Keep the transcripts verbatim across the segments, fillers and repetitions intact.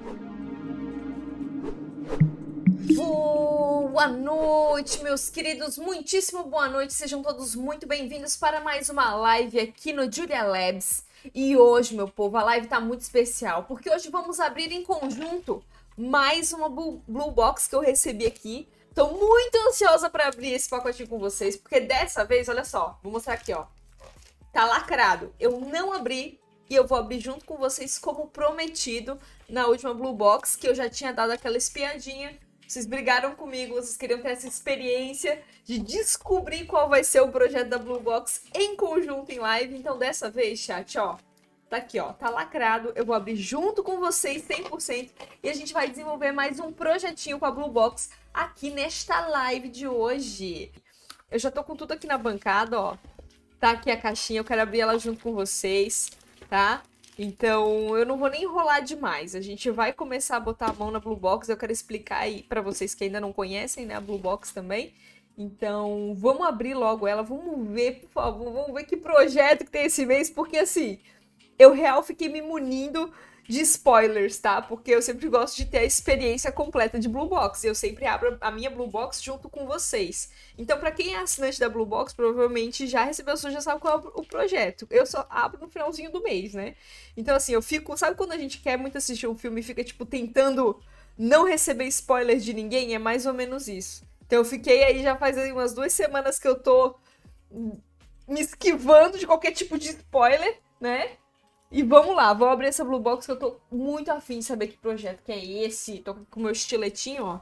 Boa noite, meus queridos, muitíssimo boa noite, sejam todos muito bem-vindos para mais uma live aqui no Julia Labs. E hoje, meu povo, a live tá muito especial, porque hoje vamos abrir em conjunto mais uma Blue Box que eu recebi aqui. Tô muito ansiosa para abrir esse pacotinho com vocês, porque dessa vez, olha só, vou mostrar aqui, ó, tá lacrado. Eu não abri e eu vou abrir junto com vocês como prometido na última Blue Box, que eu já tinha dado aquela espiadinha. Vocês brigaram comigo, vocês queriam ter essa experiência de descobrir qual vai ser o projeto da Blue Box em conjunto em live. Então, dessa vez, chat, ó, tá aqui, ó, tá lacrado. Eu vou abrir junto com vocês cem por cento e a gente vai desenvolver mais um projetinho com a Blue Box aqui nesta live de hoje. Eu já tô com tudo aqui na bancada, ó. Tá aqui a caixinha, eu quero abrir ela junto com vocês, tá? Então, eu não vou nem enrolar demais. A gente vai começar a botar a mão na Blue Box. Eu quero explicar aí pra vocês que ainda não conhecem, né, a Blue Box também. Então, vamos abrir logo ela. Vamos ver, por favor. Vamos ver que projeto que tem esse mês. Porque, assim, eu real fiquei me munindo de spoilers, tá? Porque eu sempre gosto de ter a experiência completa de Blue Box. E eu sempre abro a minha Blue Box junto com vocês. Então, pra quem é assinante da Blue Box, provavelmente já recebeu, já sabe qual é o projeto. Eu só abro no finalzinho do mês, né? Então, assim, eu fico... Sabe quando a gente quer muito assistir um filme e fica, tipo, tentando não receber spoilers de ninguém? É mais ou menos isso. Então, eu fiquei aí já faz aí umas duas semanas que eu tô me esquivando de qualquer tipo de spoiler, né? E vamos lá, vou abrir essa Blue Box que eu tô muito afim de saber que projeto que é esse. Tô com o meu estiletinho, ó.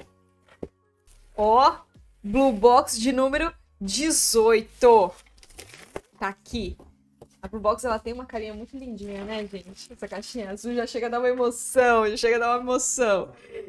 Ó, Blue Box de número dezoito. Tá aqui. A Blue Box, ela tem uma carinha muito lindinha, né, gente? Essa caixinha azul já chega a dar uma emoção, já chega a dar uma emoção.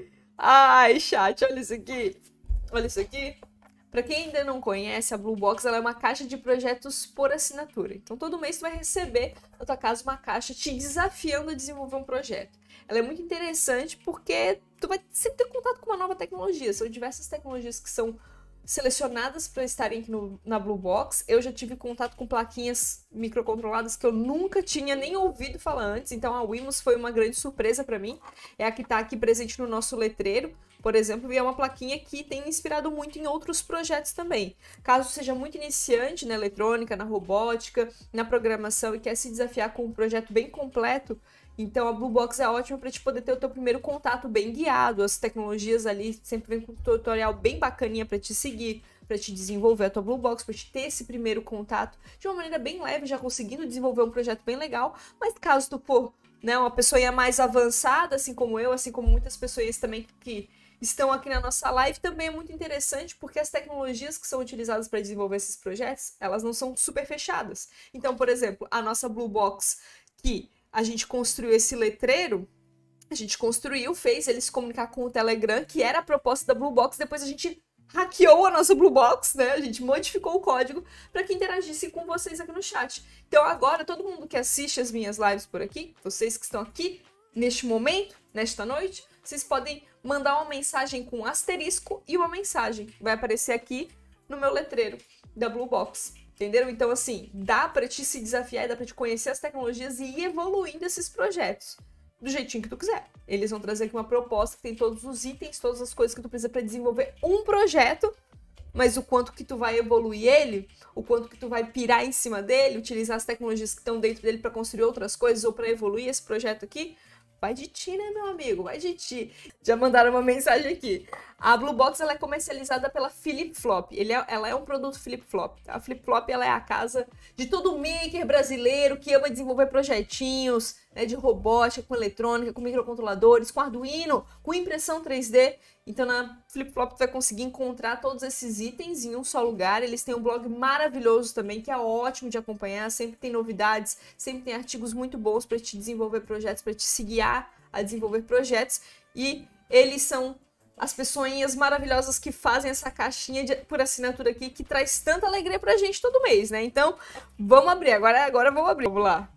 Ai, chat, olha isso aqui. Olha isso aqui. Pra quem ainda não conhece, a Blue Box ela é uma caixa de projetos por assinatura. Então, todo mês tu vai receber, na tua casa, uma caixa te desafiando a desenvolver um projeto. Ela é muito interessante porque tu vai sempre ter contato com uma nova tecnologia. São diversas tecnologias que são selecionadas para estarem aqui no, na Blue Box. Eu já tive contato com plaquinhas microcontroladas que eu nunca tinha nem ouvido falar antes. Então, a Wemos foi uma grande surpresa para mim. É a que está aqui presente no nosso letreiro, por exemplo, e é uma plaquinha que tem inspirado muito em outros projetos também. Caso seja muito iniciante na eletrônica, na robótica, na programação e quer se desafiar com um projeto bem completo, então a Blue Box é ótima para te poder ter o teu primeiro contato bem guiado. As tecnologias ali sempre vem com um tutorial bem bacaninha para te seguir, para te desenvolver a tua Blue Box, para te ter esse primeiro contato de uma maneira bem leve, já conseguindo desenvolver um projeto bem legal. Mas caso tu for, né, uma pessoa mais avançada, assim como eu, assim como muitas pessoas também que estão aqui na nossa live, também é muito interessante porque as tecnologias que são utilizadas para desenvolver esses projetos, elas não são super fechadas. Então, por exemplo, a nossa Blue Box, que a gente construiu esse letreiro, a gente construiu, fez ele se comunicar com o Telegram, que era a proposta da Blue Box, depois a gente hackeou a nossa Blue Box, né? A gente modificou o código para que interagisse com vocês aqui no chat. Então agora, todo mundo que assiste as minhas lives por aqui, vocês que estão aqui neste momento, nesta noite, vocês podem mandar uma mensagem com um asterisco e uma mensagem. Vai aparecer aqui no meu letreiro da Blue Box. Entenderam? Então, assim, dá pra te se desafiar, dá pra te conhecer as tecnologias e ir evoluindo esses projetos do jeitinho que tu quiser. Eles vão trazer aqui uma proposta que tem todos os itens, todas as coisas que tu precisa pra desenvolver um projeto, mas o quanto que tu vai evoluir ele, o quanto que tu vai pirar em cima dele, utilizar as tecnologias que estão dentro dele pra construir outras coisas ou pra evoluir esse projeto aqui, vai de ti, né, meu amigo? Vai de ti. Já mandaram uma mensagem aqui. A Blue Box ela é comercializada pela Flip Flop. Ele é, ela é um produto Flip Flop. A Flip Flop ela é a casa de todo maker brasileiro que ama desenvolver projetinhos, né, de robótica, com eletrônica, com microcontroladores, com Arduino, com impressão três D. Então na Flip Flop tu vai conseguir encontrar todos esses itens em um só lugar. Eles têm um blog maravilhoso também, que é ótimo de acompanhar. Sempre tem novidades, sempre tem artigos muito bons para te desenvolver projetos, para te se guiar a desenvolver projetos. E eles são as pessoinhas maravilhosas que fazem essa caixinha de, por assinatura aqui, que traz tanta alegria pra gente todo mês, né? Então, vamos abrir. Agora, agora vamos abrir. Vamos lá.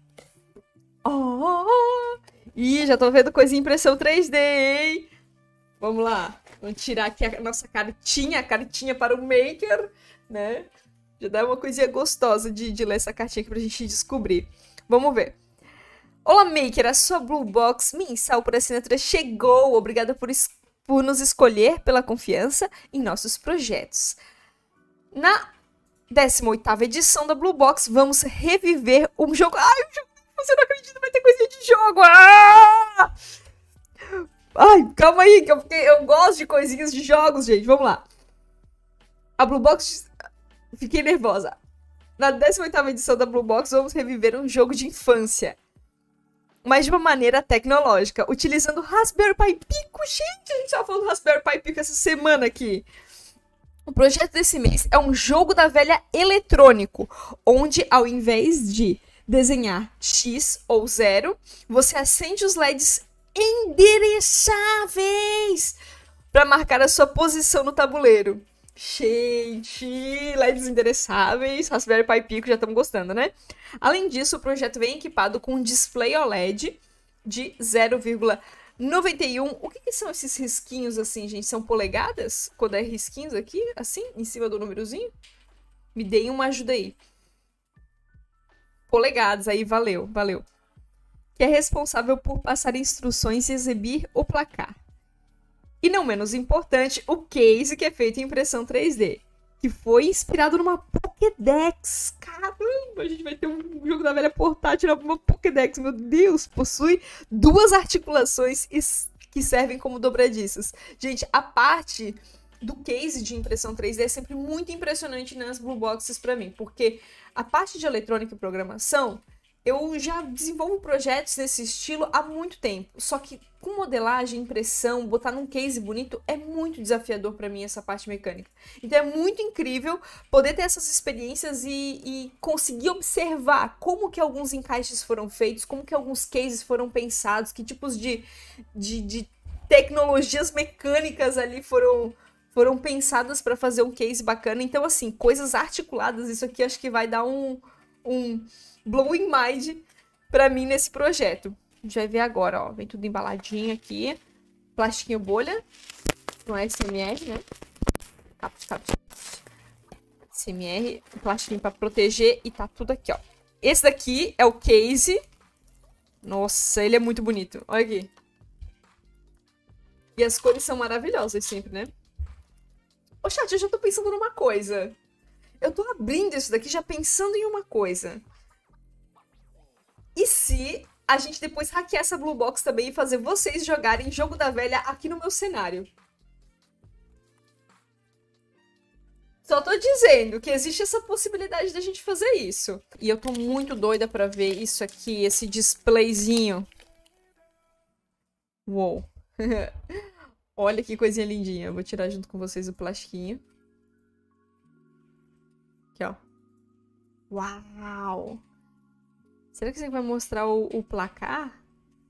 Oh! Ih, já tô vendo coisa em impressão três D, hein? Vamos lá. Vamos tirar aqui a nossa cartinha, a cartinha para o maker, né? Já dá uma coisinha gostosa de, de ler essa cartinha aqui pra gente descobrir. Vamos ver. Olá, Maker, a sua Blue Box mensal por assinatura chegou. Obrigada por, por nos escolher, pela confiança em nossos projetos. Na décima oitava edição da Blue Box, vamos reviver um jogo... Ai, você não acredita, vai ter coisinha de jogo. Ah! Ai, calma aí, que eu, eu gosto de coisinhas de jogos, gente. Vamos lá. A Blue Box... Fiquei nervosa. Na décima oitava edição da Blue Box, vamos reviver um jogo de infância. Mas de uma maneira tecnológica, utilizando o Raspberry Pi Pico. Gente, a gente tava falando do Raspberry Pi Pico essa semana aqui. O projeto desse mês é um jogo da velha eletrônico, onde ao invés de desenhar X ou zero, você acende os L E Ds endereçáveis para marcar a sua posição no tabuleiro. Gente, L E Ds endereçáveis, Raspberry Pi Pico, já estamos gostando, né? Além disso, o projeto vem equipado com um display O L E D de zero vírgula noventa e um. O que, que são esses risquinhos assim, gente? São polegadas? Quando é risquinhos aqui, assim, em cima do númerozinho? Me deem uma ajuda aí. Polegadas, aí, valeu, valeu. Que é responsável por passar instruções e exibir o placar. E não menos importante, o case, que é feito em impressão três D, que foi inspirado numa Pokédex. Caramba, a gente vai ter um jogo da velha portátil numa Pokédex. Meu Deus, possui duas articulações que servem como dobradiças. Gente, a parte do case de impressão três D é sempre muito impressionante nas Blue Boxes para mim, porque a parte de eletrônica e programação, eu já desenvolvo projetos desse estilo há muito tempo, só que com modelagem, impressão, botar num case bonito é muito desafiador para mim essa parte mecânica. Então é muito incrível poder ter essas experiências e, e conseguir observar como que alguns encaixes foram feitos, como que alguns cases foram pensados, que tipos de, de, de tecnologias mecânicas ali foram, foram pensadas para fazer um case bacana. Então assim, coisas articuladas, isso aqui acho que vai dar um... um blowing mind pra mim nesse projeto. A gente vai ver agora, ó. Vem tudo embaladinho aqui. Plastiquinho bolha. Com S M R, né? Caput, caput. S M R. Plastiquinho pra proteger. E tá tudo aqui, ó. Esse daqui é o case. Nossa, ele é muito bonito. Olha aqui. E as cores são maravilhosas sempre, né? Ô, chat, eu já tô pensando numa coisa. Eu tô abrindo isso daqui já pensando em uma coisa. E se a gente depois hackear essa Blue Box também e fazer vocês jogarem jogo da velha aqui no meu cenário? Só tô dizendo que existe essa possibilidade da gente fazer isso. E eu tô muito doida pra ver isso aqui, esse displayzinho. Uou. Olha que coisinha lindinha. Eu vou tirar junto com vocês o plastiquinho. Aqui, ó. Uau! Será que você vai mostrar o, o placar?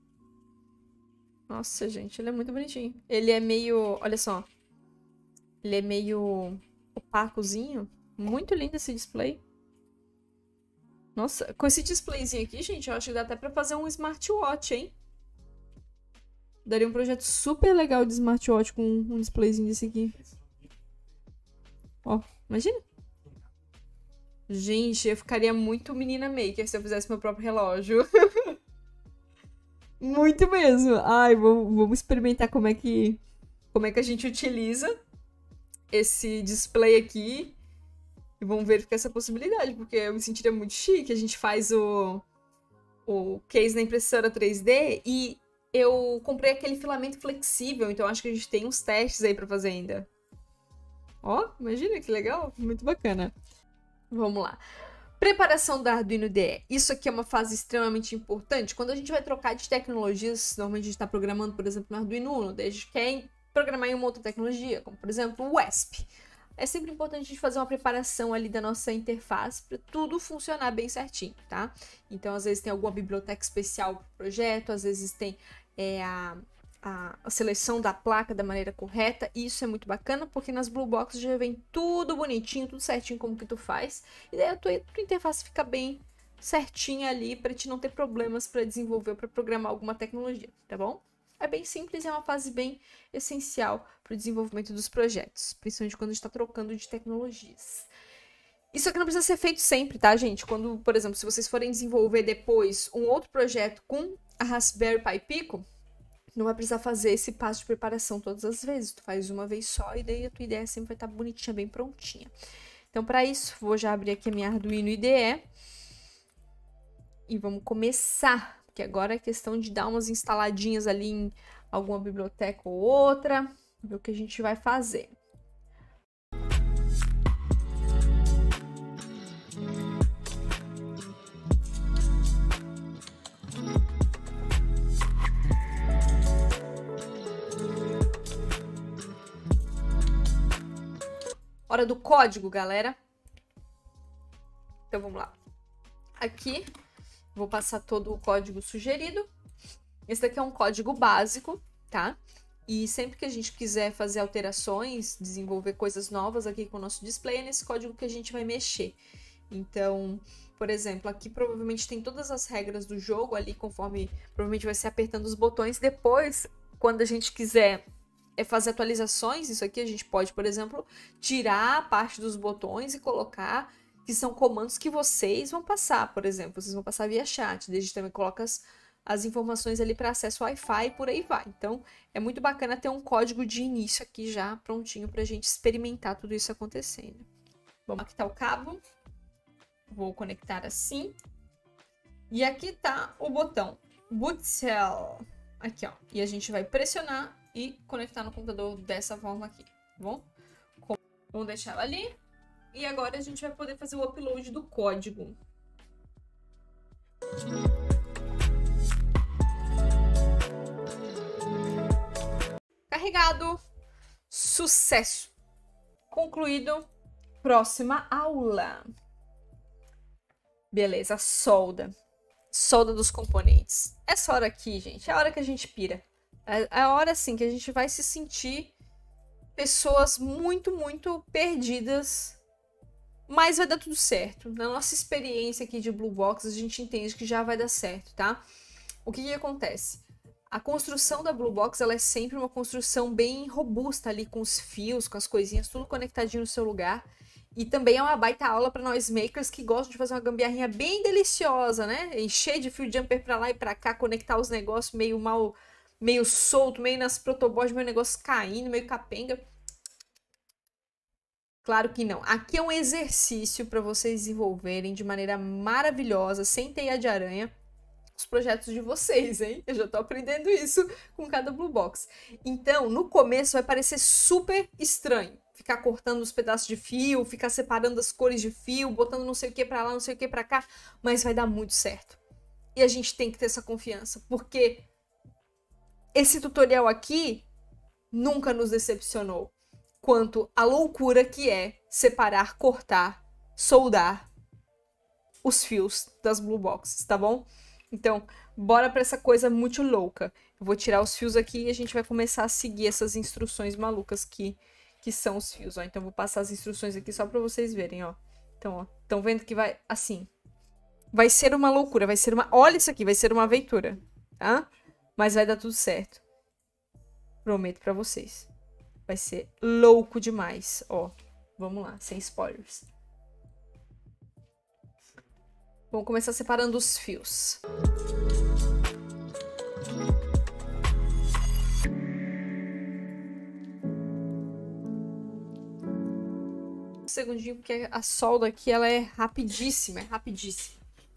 Nossa, gente, ele é muito bonitinho. Ele é meio... Olha só. Ele é meio opacozinho. Muito lindo esse display. Nossa, com esse displayzinho aqui, gente, eu acho que dá até pra fazer um smartwatch, hein? Daria um projeto super legal de smartwatch com um displayzinho desse aqui. Ó, imagina. Gente, eu ficaria muito menina maker se eu fizesse meu próprio relógio. Muito mesmo. Ai, vamos, vamos experimentar como é que como é que a gente utiliza esse display aqui. E vamos verificar essa possibilidade, porque eu me sentiria muito chique. A gente faz o, o case na impressora três D e eu comprei aquele filamento flexível, então acho que a gente tem uns testes aí pra fazer ainda. Ó, imagina que legal, muito bacana. Vamos lá. Preparação da Arduino I D E. Isso aqui é uma fase extremamente importante. Quando a gente vai trocar de tecnologias, normalmente a gente está programando, por exemplo, no Arduino Uno, daí a gente quer programar em uma outra tecnologia, como por exemplo o W E S P. É sempre importante a gente fazer uma preparação ali da nossa interface para tudo funcionar bem certinho, tá? Então, às vezes tem alguma biblioteca especial para o projeto, às vezes tem é, a... A, a seleção da placa da maneira correta, e isso é muito bacana, porque nas Blue Boxes já vem tudo bonitinho, tudo certinho como que tu faz, e daí a tua, a tua interface fica bem certinha ali, para te não ter problemas para desenvolver ou para programar alguma tecnologia, tá bom? É bem simples, é uma fase bem essencial para o desenvolvimento dos projetos, principalmente quando a gente está trocando de tecnologias. Isso aqui não precisa ser feito sempre, tá, gente? Quando, por exemplo, se vocês forem desenvolver depois um outro projeto com a Raspberry Pi Pico, não vai precisar fazer esse passo de preparação todas as vezes. Tu faz uma vez só e daí a tua ideia sempre vai estar bonitinha, bem prontinha. Então, para isso, vou já abrir aqui a minha Arduino I D E. E vamos começar. Porque agora é questão de dar umas instaladinhas ali em alguma biblioteca ou outra. Ver o que a gente vai fazer. Hora do código, galera. Então, vamos lá. Aqui, vou passar todo o código sugerido. Esse daqui é um código básico, tá? E sempre que a gente quiser fazer alterações, desenvolver coisas novas aqui com o nosso display, é nesse código que a gente vai mexer. Então, por exemplo, aqui provavelmente tem todas as regras do jogo ali, conforme provavelmente vai ser apertando os botões. Depois, quando a gente quiser é fazer atualizações, isso aqui a gente pode, por exemplo, tirar a parte dos botões e colocar que são comandos que vocês vão passar, por exemplo, vocês vão passar via chat, daí a gente também coloca as, as informações ali para acesso Wi-Fi e por aí vai. Então, é muito bacana ter um código de início aqui já prontinho para a gente experimentar tudo isso acontecendo. Bom, aqui tá o cabo, vou conectar assim, e aqui tá o botão Boot Cell, aqui ó, e a gente vai pressionar e conectar no computador dessa forma aqui, tá bom? Vamos deixar ela ali. E agora a gente vai poder fazer o upload do código. Carregado. Sucesso. Concluído. Próxima aula. Beleza, solda. Solda dos componentes. Essa hora aqui, gente, é a hora que a gente pira. É a hora, assim, que a gente vai se sentir pessoas muito, muito perdidas. Mas vai dar tudo certo. Na nossa experiência aqui de Blue Box, a gente entende que já vai dar certo, tá? O que que acontece? A construção da Blue Box, ela é sempre uma construção bem robusta ali, com os fios, com as coisinhas, tudo conectadinho no seu lugar. E também é uma baita aula para nós makers que gostam de fazer uma gambiarrinha bem deliciosa, né? Encher de fio jumper para lá e para cá, conectar os negócios meio mal, meio solto, meio nas protoboards, meio negócio caindo, meio capenga. Claro que não. Aqui é um exercício para vocês desenvolverem de maneira maravilhosa, sem teia de aranha, os projetos de vocês, hein? Eu já tô aprendendo isso com cada Blue Box. Então, no começo vai parecer super estranho. Ficar cortando os pedaços de fio, ficar separando as cores de fio, botando não sei o que pra lá, não sei o que pra cá, mas vai dar muito certo. E a gente tem que ter essa confiança, porque esse tutorial aqui nunca nos decepcionou quanto a loucura que é separar, cortar, soldar os fios das Blue Boxes, tá bom? Então, bora pra essa coisa muito louca. Eu vou tirar os fios aqui e a gente vai começar a seguir essas instruções malucas que, que são os fios, ó. Então, vou passar as instruções aqui só pra vocês verem, ó. Então, ó, estão vendo que vai assim. Vai ser uma loucura, vai ser uma... Olha isso aqui, vai ser uma aventura, tá? Mas vai dar tudo certo. Prometo pra vocês. Vai ser louco demais, ó. Vamos lá, sem spoilers. Vamos começar separando os fios. Um segundinho, porque a solda aqui ela é rapidíssima, é rapidíssima.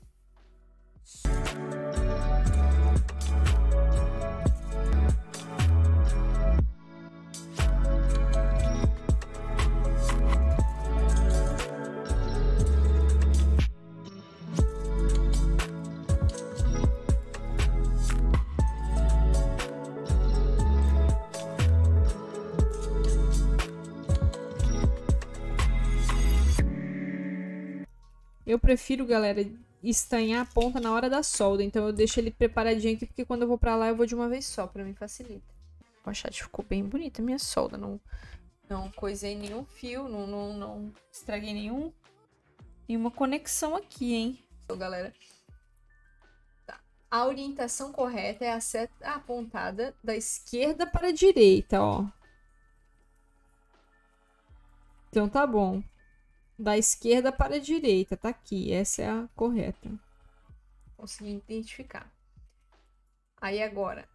Eu prefiro, galera, estanhar a ponta na hora da solda. Então eu deixo ele preparadinho aqui, porque quando eu vou pra lá eu vou de uma vez só. Pra mim facilita. O achate ficou bem bonita a minha solda. Não, não coisei nenhum fio, não, não, não estraguei nenhum, nenhuma conexão aqui, hein? Então, galera, tá. A orientação correta é a seta apontada da esquerda para a direita, ó. Então tá bom. Da esquerda para a direita, tá aqui. Essa é a correta. Consegui identificar. Aí agora.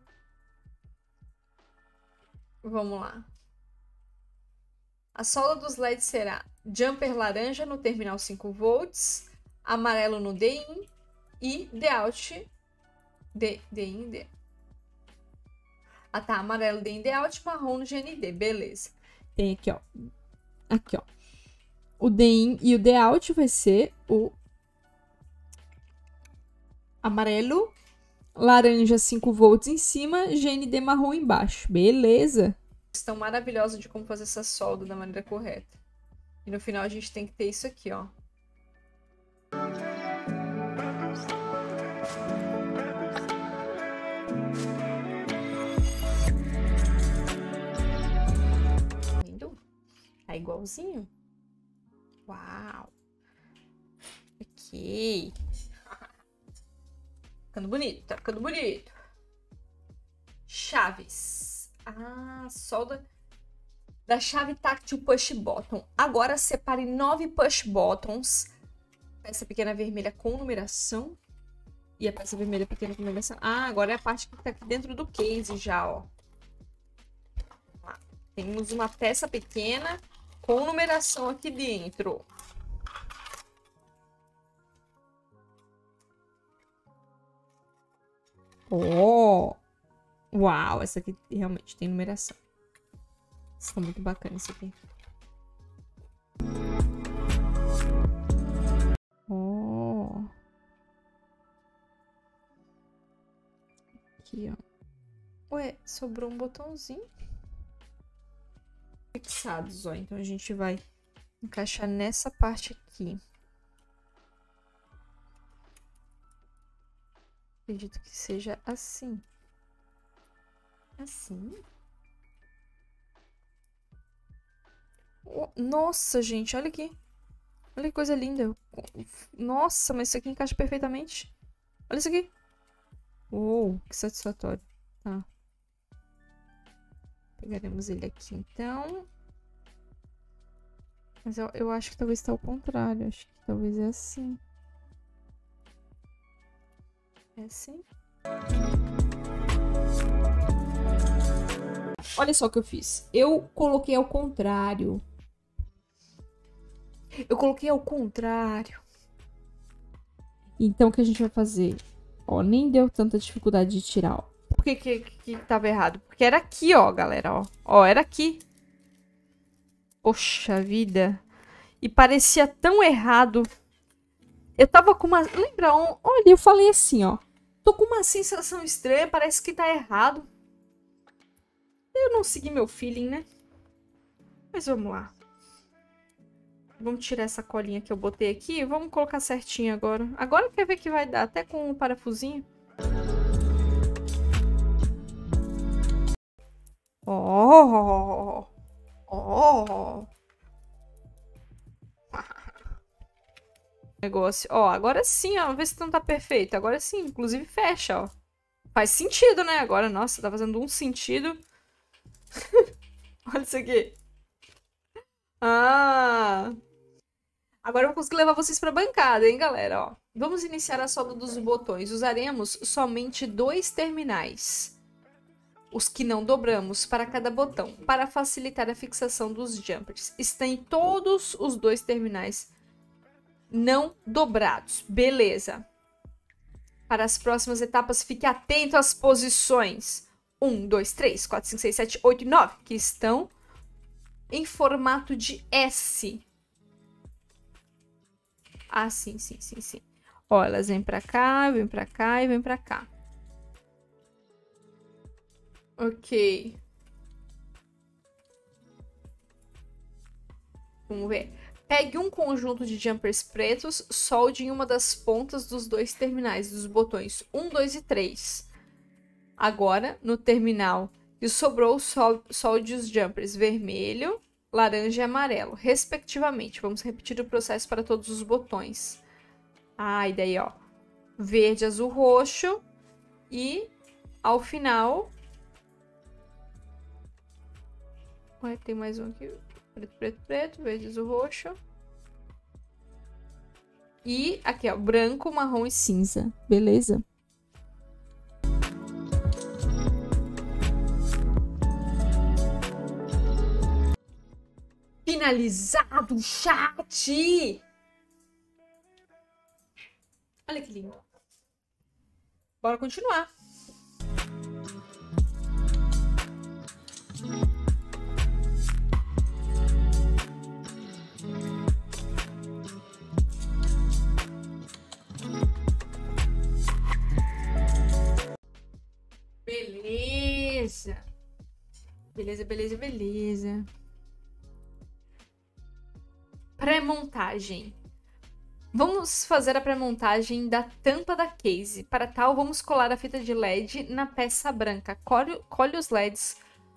Vamos lá. A solda dos L E Ds será jumper laranja no terminal cinco volts, amarelo no D-in e D-out. D-in, D. Ah tá, amarelo D-in, D-out, marrom no G N D, beleza. Tem aqui, ó. Aqui, ó. O D-in e o D-out vai ser o amarelo, laranja cinco volts em cima, G N D marrom embaixo. Beleza. Questão maravilhosa de como fazer essa solda da maneira correta. E no final a gente tem que ter isso aqui, ó. Lindo? Tá igualzinho? Uau! Ok. Ficando bonito, tá ficando bonito. Chaves. Ah, solda da chave táctil push button. Agora separe nove push buttons. Peça pequena vermelha com numeração. E a peça vermelha pequena com numeração. Ah, agora é a parte que tá aqui dentro do case já, ó. Temos uma peça pequena com numeração aqui dentro. Oh! Uau, essa aqui realmente tem numeração. Está muito bacana isso aqui. Oh! Aqui, ó. Ué, sobrou um botãozinho. Fixados, ó. Então a gente vai encaixar nessa parte aqui. Acredito que seja assim. Assim? Oh, nossa, gente, olha aqui. Olha que coisa linda. Nossa, mas isso aqui encaixa perfeitamente. Olha isso aqui. Uou, que satisfatório. Tá. Pegaremos ele aqui, então. Mas eu, eu acho que talvez está ao contrário. Acho que talvez é assim. É assim? Olha só o que eu fiz. Eu coloquei ao contrário. Eu coloquei ao contrário. Então, o que a gente vai fazer? Ó, nem deu tanta dificuldade de tirar, ó. Por que que, que que tava errado? Porque era aqui, ó, galera, ó. Ó, era aqui. Poxa vida. E parecia tão errado. Eu tava com uma... Lembra? Olha, eu falei assim, ó. Tô com uma sensação estranha, parece que tá errado. Eu não segui meu feeling, né? Mas vamos lá. Vamos tirar essa colinha que eu botei aqui. Vamos colocar certinho agora. Agora quer ver que vai dar, até com o parafusinho. Oh! Oh! Negócio. Ó, agora sim, ó. Vamos ver se não tá perfeito. Agora sim, inclusive fecha, ó. Faz sentido, né? Agora, nossa, tá fazendo um sentido. Olha isso aqui. Ah! Agora eu vou conseguir levar vocês pra bancada, hein, galera? Ó, vamos iniciar a solda dos botões. Usaremos somente dois terminais. Os que não dobramos para cada botão, para facilitar a fixação dos jumpers. Está em todos os dois terminais não dobrados. Beleza. Para as próximas etapas, fique atento às posições um, dois, três, quatro, cinco, seis, sete, oito e nove, que estão em formato de S. Ah, sim, sim, sim, sim. Ó, elas vêm pra cá, vêm pra cá e vêm pra cá. Ok. Vamos ver. Pegue um conjunto de jumpers pretos, solde em uma das pontas dos dois terminais, dos botões um, dois e três. Agora, no terminal que sobrou, solde os jumpers vermelho, laranja e amarelo, respectivamente. Vamos repetir o processo para todos os botões. Ah, e daí, ó. Verde, azul, roxo. E, ao final... Ué, tem mais um aqui. Preto, preto, preto. Verde, azul, roxo. E aqui, ó, branco, marrom e cinza. Beleza? Finalizado o chat! Olha que lindo. Bora continuar. Beleza. Beleza, beleza, beleza. Pré-montagem. Vamos fazer a pré-montagem da tampa da case. Para tal, vamos colar a fita de L E D na peça branca. Colhe, colhe os L E Ds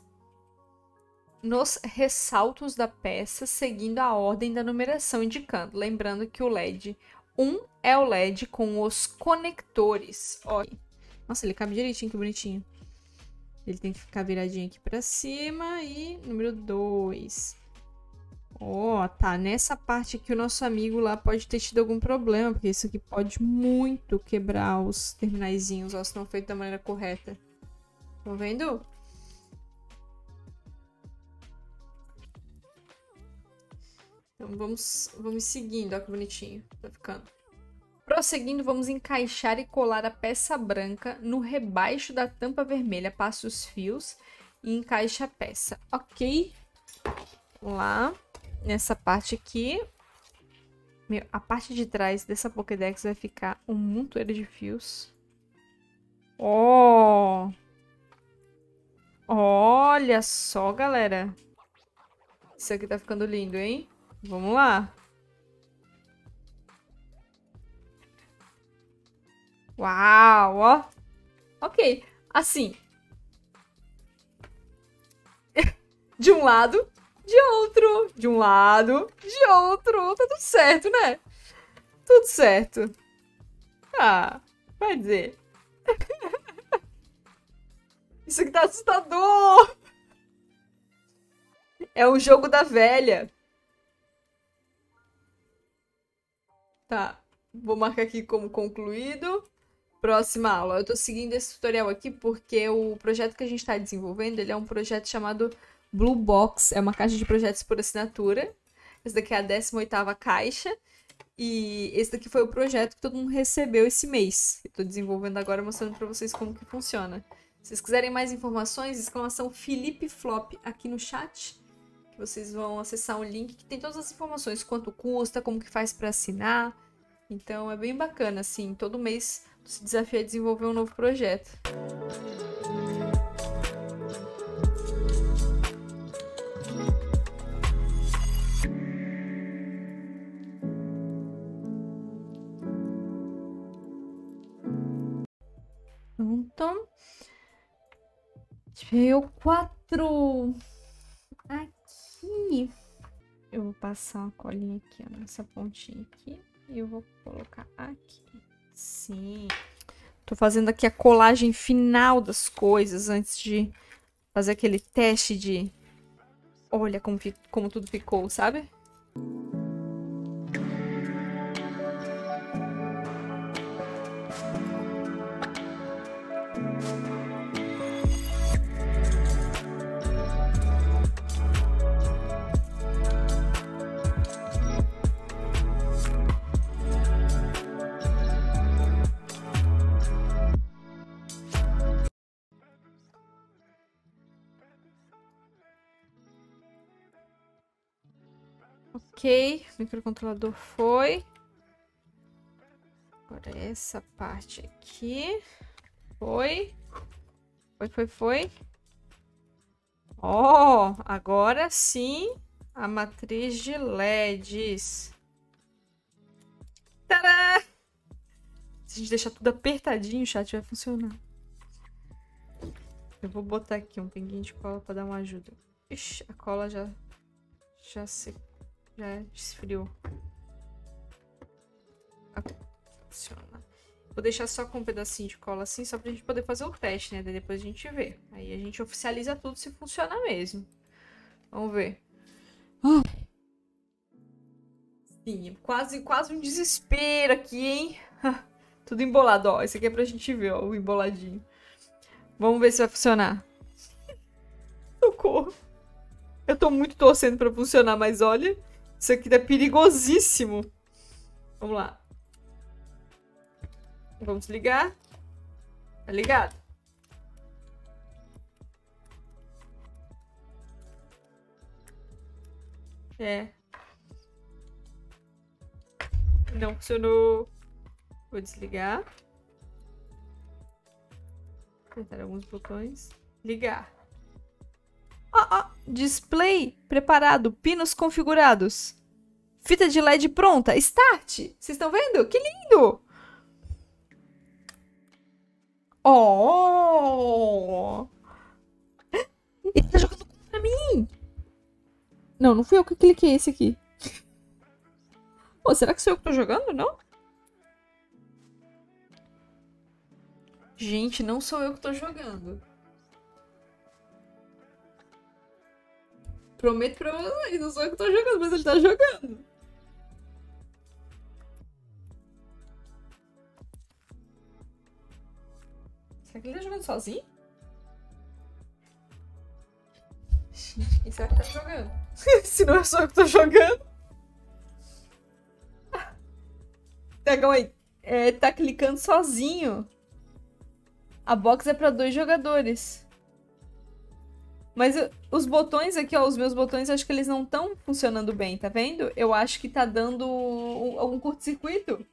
nos ressaltos da peça, seguindo a ordem da numeração indicando. Lembrando que o L E D um é o L E D com os conectores. Ó. Nossa, ele cabe direitinho, que bonitinho. Ele tem que ficar viradinho aqui para cima. E número dois. Ó, oh, tá. Nessa parte aqui o nosso amigo lá pode ter tido algum problema, porque isso aqui pode muito quebrar os terminaizinhos, ó, se não feito da maneira correta. Estão vendo? Então vamos, vamos seguindo, ó que bonitinho. Tá ficando. Prosseguindo, vamos encaixar e colar a peça branca no rebaixo da tampa vermelha. Passe os fios e encaixe a peça. Ok? Vamos lá. Nessa parte aqui, meu, a parte de trás dessa Pokédex vai ficar um montoeiro de fios. Ó! Oh! Olha só, galera. Isso aqui tá ficando lindo, hein? Vamos lá. Uau, ó. Ok, assim. De um lado... de outro, de um lado, de outro, tá tudo certo, né? Tudo certo. Ah, vai dizer. Isso aqui tá assustador. É o jogo da velha. Tá, vou marcar aqui como concluído. Próxima aula. Eu tô seguindo esse tutorial aqui porque o projeto que a gente tá desenvolvendo, ele é um projeto chamado Blue Box, é uma caixa de projetos por assinatura. Essa daqui é a décima oitava caixa. E esse daqui foi o projeto que todo mundo recebeu esse mês. Eu tô desenvolvendo agora, mostrando pra vocês como que funciona. Se vocês quiserem mais informações, exclamação Felipe Flop aqui no chat. Que vocês vão acessar um link que tem todas as informações. Quanto custa, como que faz pra assinar. Então é bem bacana, assim. Todo mês se desafia a desenvolver um novo projeto. Pronto. Veio quatro. Aqui. Eu vou passar uma colinha aqui, ó, nessa pontinha aqui. E eu vou colocar aqui. Sim. Tô fazendo aqui a colagem final das coisas antes de fazer aquele teste de... Olha como, como tudo ficou, sabe? Ok, o microcontrolador foi. Agora essa parte aqui. Foi. Foi, foi, foi. Ó, oh, agora sim a matriz de L E Ds. Tadá! Se a gente deixar tudo apertadinho, o chat vai funcionar. Eu vou botar aqui um pinguinho de cola para dar uma ajuda. Ixi, a cola já, já secou. Já esfriou. Funciona. Vou deixar só com um pedacinho de cola assim, só pra gente poder fazer o teste, né? Daí depois a gente vê. Aí a gente oficializa tudo se funciona mesmo. Vamos ver. Ah. Sim, quase, quase um desespero aqui, hein? Tudo embolado, ó. Esse aqui é pra gente ver, ó, o emboladinho. Vamos ver se vai funcionar. Socorro. Eu tô muito torcendo pra funcionar, mas olha, isso aqui tá perigosíssimo. Vamos lá. Vamos ligar. Tá ligado? É. Não funcionou. Vou desligar. Apertar alguns botões. Ligar. Ó, ó. Display preparado. Pinos configurados. Fita de L E D pronta. Start. Vocês estão vendo? Que lindo! Oh! Ele tá jogando contra mim! Não, não fui eu que cliquei esse aqui. Oh, será que sou eu que tô jogando? Não? Gente, não sou eu que tô jogando. Prometo pra vocês, não sou eu que tô jogando, mas ele tá jogando. Será que ele tá jogando sozinho? Gente, quem será que tá jogando? Se não é só eu que tô jogando. Tá, calma aí. É, tá clicando sozinho. A box é pra dois jogadores. Mas eu, os botões aqui, ó, os meus botões, acho que eles não estão funcionando bem, tá vendo? Eu acho que tá dando algum um, um curto-circuito.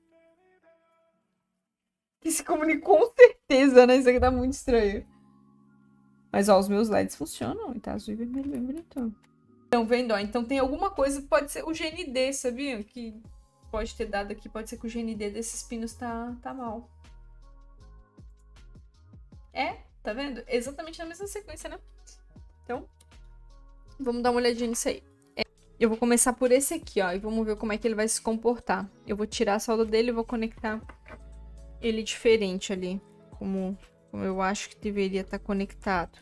Que se comunicou com certeza, né? Isso aqui tá muito estranho. Mas, ó, os meus L E Ds funcionam. E tá azul e vermelho bem bonitão. Estão vendo, ó? Então tem alguma coisa, pode ser o G N D, sabia? Que pode ter dado aqui, pode ser que o G N D desses pinos tá, tá mal. É, tá vendo? Exatamente na mesma sequência, né? Então, vamos dar uma olhadinha nisso aí. É, eu vou começar por esse aqui, ó. E vamos ver como é que ele vai se comportar. Eu vou tirar a solda dele e vou conectar ele diferente ali. Como, como eu acho que deveria estar conectado.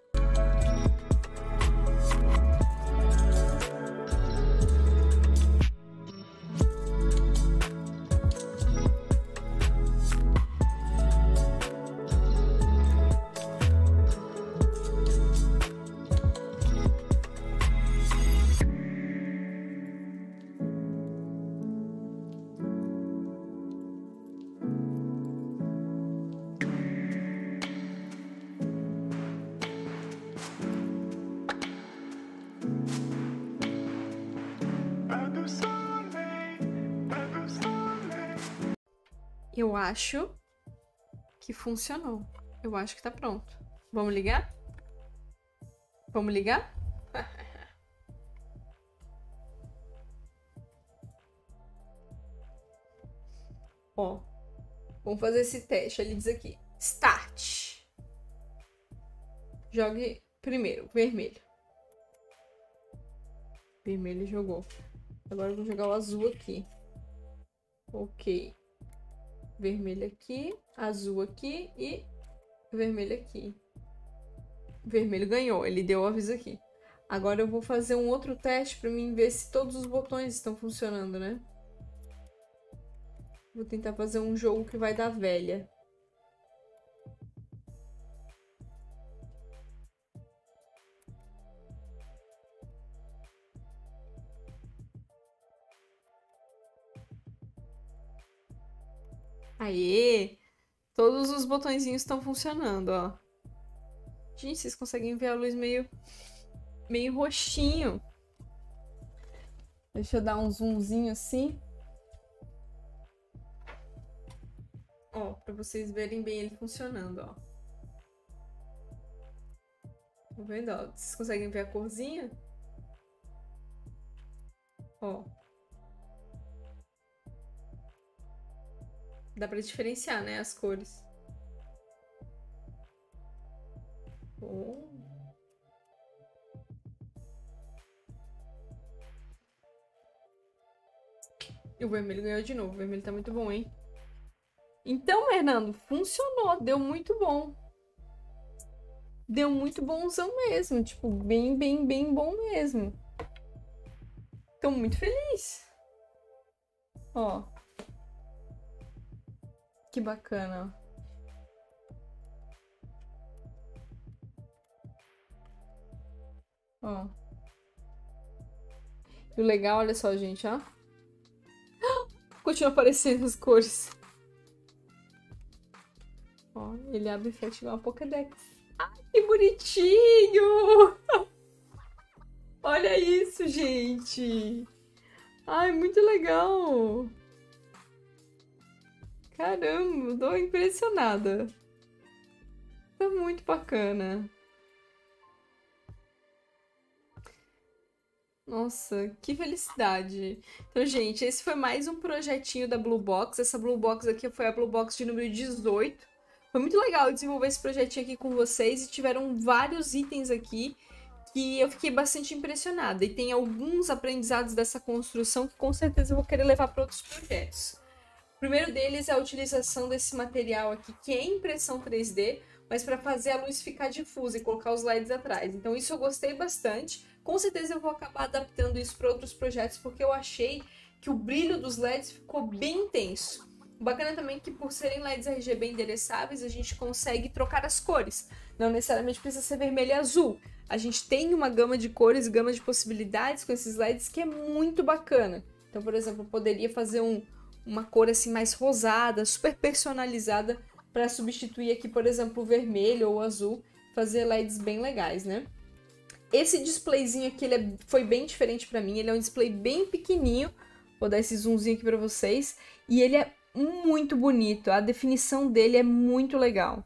Eu acho que funcionou. Eu acho que tá pronto. Vamos ligar? Vamos ligar? Ó, vamos fazer esse teste. Ele diz aqui, start. Jogue primeiro, vermelho. Vermelho jogou. Agora eu vou jogar o azul aqui. Ok. Vermelho aqui, azul aqui e vermelho aqui. Vermelho ganhou, ele deu o aviso aqui. Agora eu vou fazer um outro teste pra mim ver se todos os botões estão funcionando, né? Vou tentar fazer um jogo que vai dar velha. Aê! Todos os botõezinhos estão funcionando, ó. Gente, vocês conseguem ver a luz meio, meio roxinho. Deixa eu dar um zoomzinho assim. Ó, pra vocês verem bem ele funcionando, ó. Tá vendo, ó? Vocês conseguem ver a corzinha? Ó. Dá pra diferenciar, né, as cores. Oh. E o vermelho ganhou de novo. O vermelho tá muito bom, hein? Então, Fernando, funcionou. Deu muito bom. Deu muito bonzão mesmo. Tipo, bem, bem, bem bom mesmo. Tô muito feliz. Ó. Que bacana. Ó. E o legal, olha só, gente, ó. Continua aparecendo as cores. Ó, ele abre e fecha igual uma Pokédex. Ai, que bonitinho! Olha isso, gente! Ai, muito legal! Caramba, tô impressionada. Tá muito bacana. Nossa, que felicidade. Então, gente, esse foi mais um projetinho da Blue Box. Essa Blue Box aqui foi a Blue Box de número dezoito. Foi muito legal desenvolver esse projetinho aqui com vocês e tiveram vários itens aqui que eu fiquei bastante impressionada. E tem alguns aprendizados dessa construção que com certeza eu vou querer levar para outros projetos. O primeiro deles é a utilização desse material aqui, que é impressão três D, mas para fazer a luz ficar difusa e colocar os L E Ds atrás. Então isso eu gostei bastante. Com certeza eu vou acabar adaptando isso para outros projetos, porque eu achei que o brilho dos L E Ds ficou bem intenso. O bacana também é que por serem L E Ds R G B endereçáveis, a gente consegue trocar as cores. Não necessariamente precisa ser vermelho e azul. A gente tem uma gama de cores, gama de possibilidades com esses L E Ds que é muito bacana. Então, por exemplo, eu poderia fazer um, uma cor assim mais rosada, super personalizada, para substituir aqui, por exemplo, o vermelho ou o azul, fazer L E Ds bem legais, né? Esse displayzinho aqui, ele é, foi bem diferente pra mim, ele é um display bem pequenininho, vou dar esse zoomzinho aqui pra vocês, e ele é muito bonito, a definição dele é muito legal.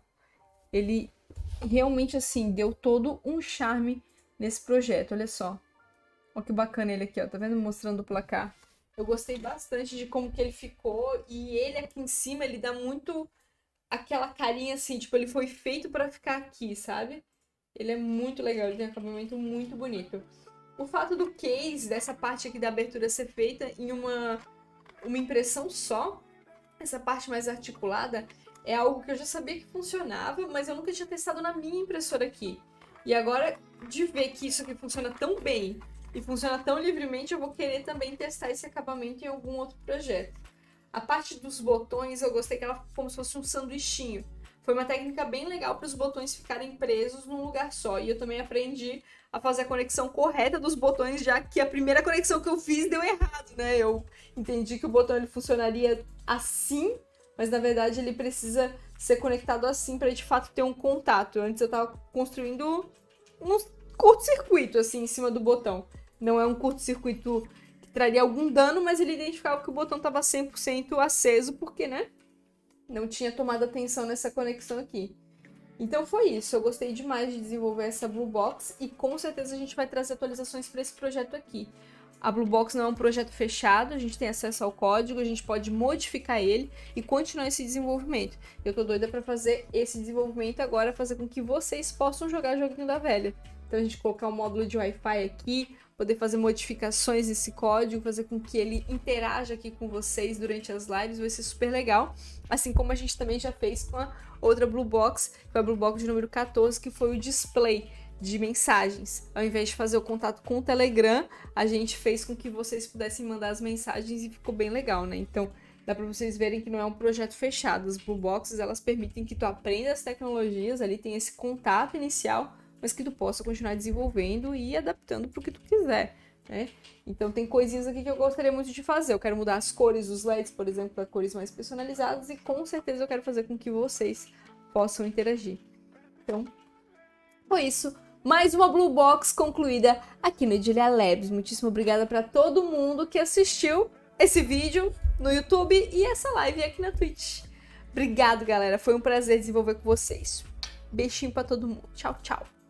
Ele realmente, assim, deu todo um charme nesse projeto, olha só. Olha que bacana ele aqui, ó, tá vendo? Mostrando o placar. Eu gostei bastante de como que ele ficou, e ele aqui em cima, ele dá muito aquela carinha assim, tipo, ele foi feito pra ficar aqui, sabe? Ele é muito legal, ele tem um acabamento muito bonito. O fato do case, dessa parte aqui da abertura ser feita em uma, uma impressão só, essa parte mais articulada, é algo que eu já sabia que funcionava, mas eu nunca tinha testado na minha impressora aqui. E agora, de ver que isso aqui funciona tão bem e funciona tão livremente, eu vou querer também testar esse acabamento em algum outro projeto. A parte dos botões, eu gostei que ela ficou como se fosse um sanduichinho. Foi uma técnica bem legal para os botões ficarem presos num lugar só. E eu também aprendi a fazer a conexão correta dos botões, já que a primeira conexão que eu fiz deu errado, né? Eu entendi que o botão ele funcionaria assim, mas na verdade ele precisa ser conectado assim para de fato ter um contato. Antes eu estava construindo um curto-circuito assim em cima do botão. Não é um curto-circuito que traria algum dano, mas ele identificava que o botão estava cem por cento aceso, porque, né? Não tinha tomado atenção nessa conexão aqui. Então foi isso, eu gostei demais de desenvolver essa Blue Box e com certeza a gente vai trazer atualizações para esse projeto aqui. A Blue Box não é um projeto fechado, a gente tem acesso ao código, a gente pode modificar ele e continuar esse desenvolvimento. Eu tô doida para fazer esse desenvolvimento agora, fazer com que vocês possam jogar joguinho da velha. Então a gente colocar um módulo de Wi-Fi aqui, poder fazer modificações nesse código, fazer com que ele interaja aqui com vocês durante as lives, vai ser super legal. Assim como a gente também já fez com a outra Blue Box, que foi a Blue Box de número quatorze, que foi o display de mensagens. Ao invés de fazer o contato com o Telegram, a gente fez com que vocês pudessem mandar as mensagens e ficou bem legal, né? Então, dá para vocês verem que não é um projeto fechado. As Blue Boxes, elas permitem que tu aprenda as tecnologias, ali tem esse contato inicial, mas que tu possa continuar desenvolvendo e adaptando para o que tu quiser, né? Então tem coisinhas aqui que eu gostaria muito de fazer. Eu quero mudar as cores dos L E Ds, por exemplo, para cores mais personalizadas e com certeza eu quero fazer com que vocês possam interagir. Então, foi isso. Mais uma Blue Box concluída aqui no Edilia Labs. Muitíssimo obrigada para todo mundo que assistiu esse vídeo no YouTube e essa live aqui na Twitch. Obrigado, galera. Foi um prazer desenvolver com vocês. Beijinho para todo mundo. Tchau, tchau.